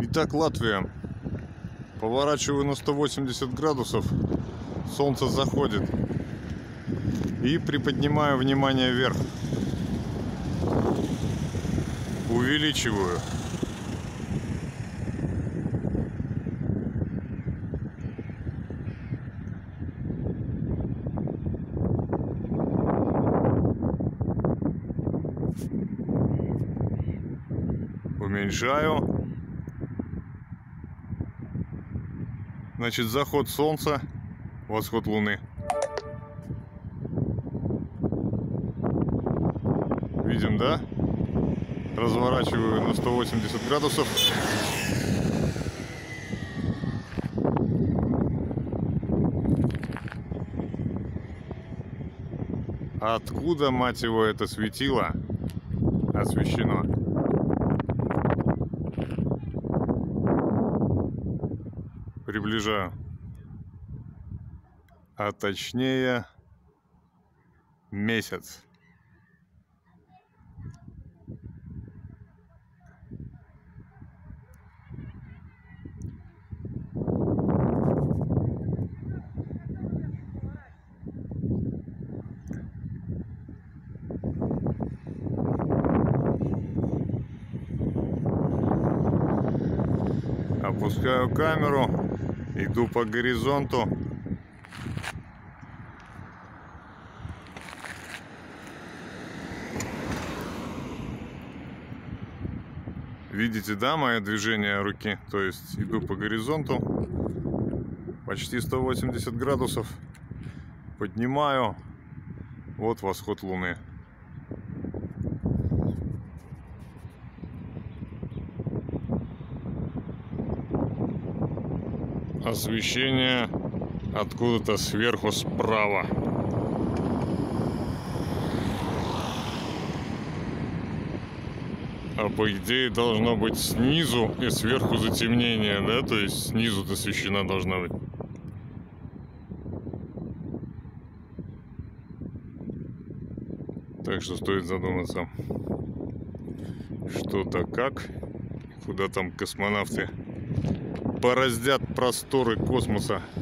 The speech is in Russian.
Итак, Латвия. Поворачиваю на 180 градусов. Солнце заходит. И приподнимаю внимание вверх. Увеличиваю. Уменьшаю. Значит, заход солнца, восход луны. Видим, да? Разворачиваю на 180 градусов. Откуда, мать его, это светило освещено? Приближаю. А точнее, месяц. Опускаю камеру, иду по горизонту. Видите, да, мое движение руки? То есть иду по горизонту, почти 180 градусов, поднимаю, вот восход луны. Освещение откуда-то сверху справа. А по идее должно быть снизу и сверху затемнение, да? То есть снизу освещена должна быть. Так что стоит задуматься, что-то как, куда там космонавты бороздят просторы космоса.